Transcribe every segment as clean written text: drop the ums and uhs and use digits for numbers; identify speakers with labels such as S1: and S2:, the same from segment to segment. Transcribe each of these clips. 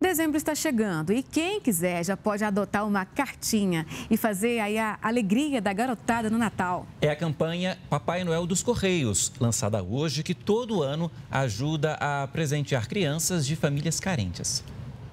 S1: Dezembro está chegando e quem quiser já pode adotar uma cartinha e fazer aí a alegria da garotada no Natal.
S2: É a campanha Papai Noel dos Correios, lançada hoje, que todo ano ajuda a presentear crianças de famílias carentes.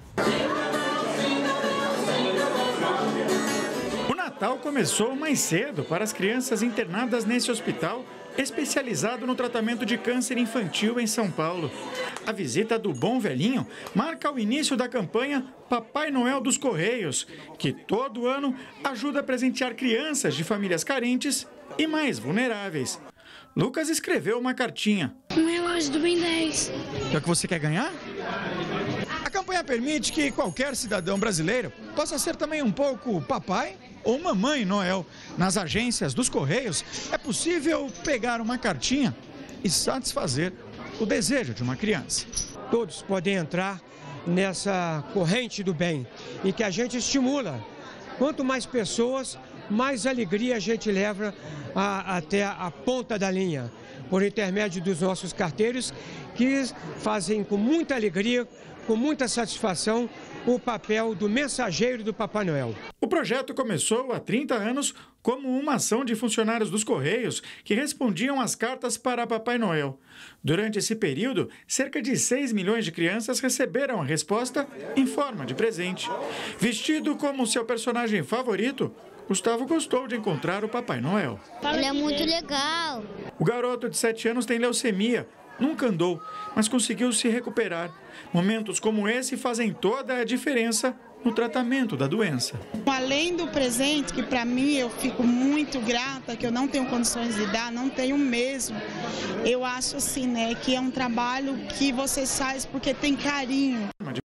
S3: O Natal começou mais cedo para as crianças internadas nesse hospital especializado no tratamento de câncer infantil em São Paulo. A visita do Bom Velhinho marca o início da campanha Papai Noel dos Correios, que todo ano ajuda a presentear crianças de famílias carentes e mais vulneráveis. Lucas escreveu uma cartinha.
S4: Um relógio do Ben 10.
S3: É o que você quer ganhar? A campanha permite que qualquer cidadão brasileiro possa ser também um pouco papai ou mamãe Noel. Nas agências dos Correios é possível pegar uma cartinha e satisfazer o desejo de uma criança.
S5: Todos podem entrar nessa corrente do bem e que a gente estimula. Quanto mais pessoas, mais alegria a gente leva até a ponta da linha, por intermédio dos nossos carteiros, que fazem com muita alegria, com muita satisfação, o papel do mensageiro do Papai Noel.
S3: O projeto começou há 30 anos como uma ação de funcionários dos Correios que respondiam às cartas para Papai Noel. Durante esse período, cerca de 6 milhões de crianças receberam a resposta em forma de presente. Vestido como seu personagem favorito, Gustavo gostou de encontrar o Papai Noel.
S4: Ele é muito legal.
S3: O garoto de 7 anos tem leucemia. Nunca andou, mas conseguiu se recuperar. Momentos como esse fazem toda a diferença no tratamento da doença.
S6: Além do presente, que para mim eu fico muito grata, que eu não tenho condições de dar, não tenho mesmo. Eu acho assim, né, que é um trabalho que você faz porque tem carinho.